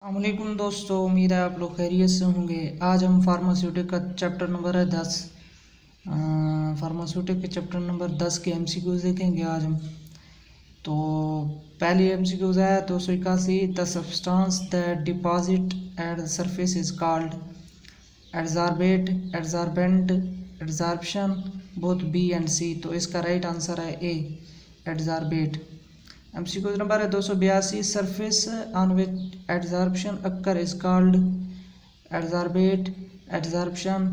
अस्सलामुअलैकुम दोस्तों, उम्मीद है आप लोग खैरियत से होंगे। आज हम फार्मास्यूटिक का चैप्टर नंबर है 10। फार्मास्यूटिक के चैप्टर नंबर 10 के एमसीक्यूज देखेंगे आज हम। तो पहली एमसीक्यूज है 281। The substance that deposit at the surface is called adsorbate, adsorbent, adsorption, both B and C. तो इसका राइट आंसर है ए, एडजॉर्बेट। एमसीक्यू नंबर है 282। Surface on which adsorption occur is called adsorbate, adsorption,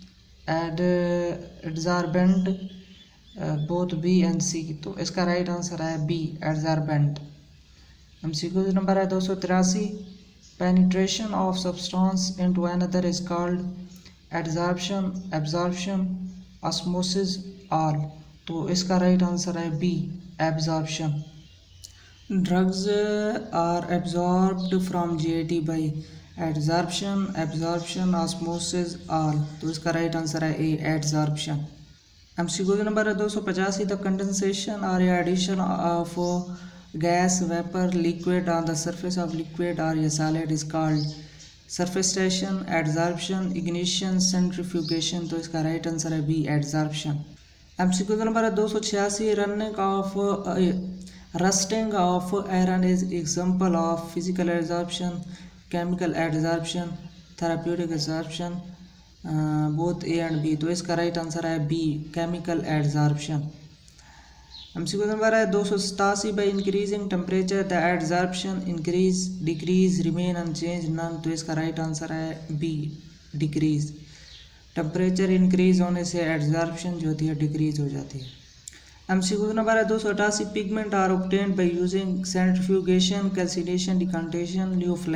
adsorbent, both B and C. तो इसका right answer है B, adsorbent. MCQ number है 283। Penetration of substance into another is called adsorption, absorption, osmosis, all. तो इसका right answer है B, absorption. Drugs are absorbed from GIT by adsorption, absorption, osmosis, all। तो इसका right answer है ए, adsorption। MCQ number है 285। The condensation और addition of gas, vapour, liquid on the surface of liquid और या solid is called surface tension, adsorption, ignition, centrifugation. तो इसका right answer है बी, एडजॉर्प्शन। एमसीक्यू नंबर है 286। Running of Rusting of iron is example of physical adsorption, chemical adsorption, therapeutic adsorption, both A and B। तो इसका right answer है B, chemical adsorption. MCQ number है 287। By increasing temperature the adsorption increase, decrease, remain unchange, none. तो इसका right answer है B, decrease. Temperature increase होने से adsorption जो होती है डिक्रीज हो जाती है। एमसीक्यू नंबर है 288। Pigment are obtained by using centrifugation, calcination, decantation,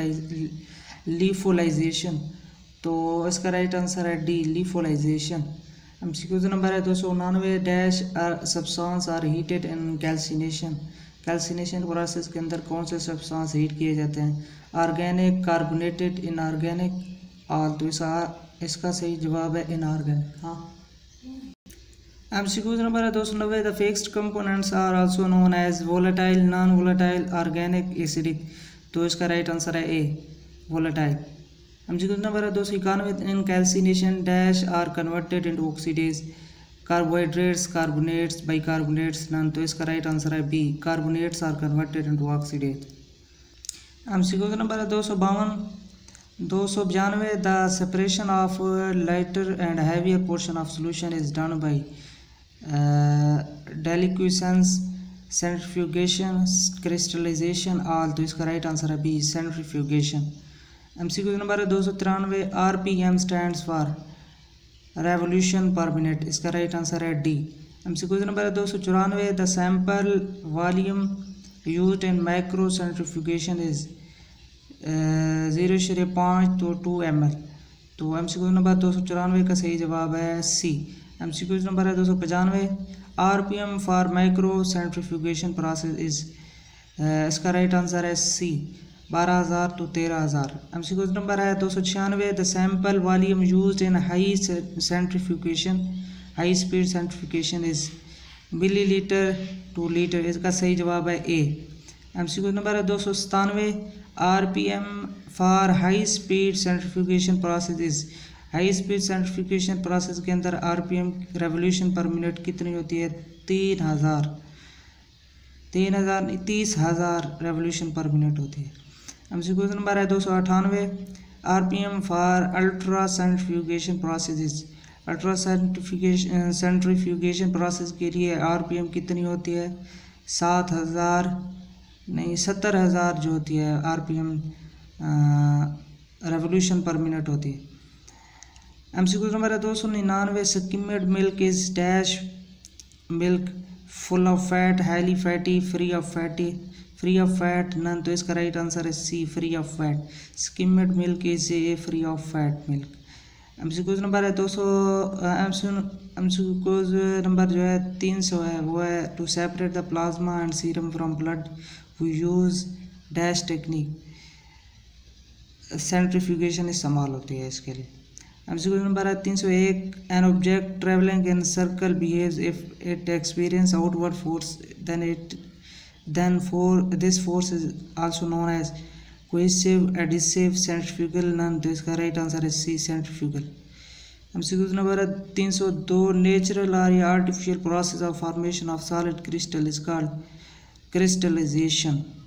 lyophilization. तो इसका राइट आंसर है डी, लीफोलाइजेशन। एमसीक्यू नंबर है 299। Dash substance are heated in calcination, calcination process के अंदर कौन से सब्सटेंस हीट किए जाते हैं? Organic, carbonated, inorganic, all. तो इसका सही जवाब है इनऑर्गेनिक। हाँ। एमसीक्यू नंबर है 290। The fixed components are also known as volatile, non volatile, organic, acidic. तो इसका राइट आंसर है ए, वोलेटाइल। एमसीक्यू नंबर है 291। In calcination dash are converted into oxides, carbohydrates, carbonates, bicarbonates, none. तो इसका right answer है B, carbonates are converted into oxides. MCQ number है 292। The separation of lighter and heavier portion of solution is done by deliquescence, centrifugation, crystallization, all. तो इसका right answer है B, centrifugation. MCQ number है 293। RPM stands for revolution per minute. इसका right answer है D. MCQ number है 294। The sample volume used in micro centrifugation is 0.5 to 2 ml। तो MCQ number 294 का सही जवाब है सी। एमसीक्यू नंबर है 295। RPM for micro centrifugation process is, इसका राइट आंसर है सी, 12,000 to 13,000। एमसीक्यू नंबर है 296। The sample volume used in high centrifugation, high speed centrifugation is millilitre to litre. इसका सही जवाब है ए। एमसीक्यू नंबर है 297। RPM for high speed centrifugation process is, high speed centrifugation process के अंदर RPM revolution per minute कितनी होती है? 30,000 रेवोल्यूशन पर मिनट होती है। एमसीक्यू नंबर है 298। RPM for ultra centrifugation process is, ultra centrifugation process के लिए आरपीएम कितनी होती है? 70,000 जो होती है आरपीएम रेवोल्यूशन पर मिनट होती है। एमसीक्यू नंबर है 299। Skimmed milk is dash milk, full of fat, highly fatty, free of fat, none. तो इसका राइट आंसर है C, free of fat. Skimmed milk is a free of fat milk. MCQ number है 200। MCQ number जो है 300 है, वो है to separate the plasma and serum from blood we use dash technique, centrifugation इस्तेमाल होती है इसके लिए। एमसीक्यू नंबर है 301। An object travelling in circle behaves if it experience outward force then this force is also known as cohesive, adhesive, centrifugal, none. तो इसका right answer है C, centrifugal. MCQ number 302, natural और या artificial process of formation of solid crystal is called crystallisation.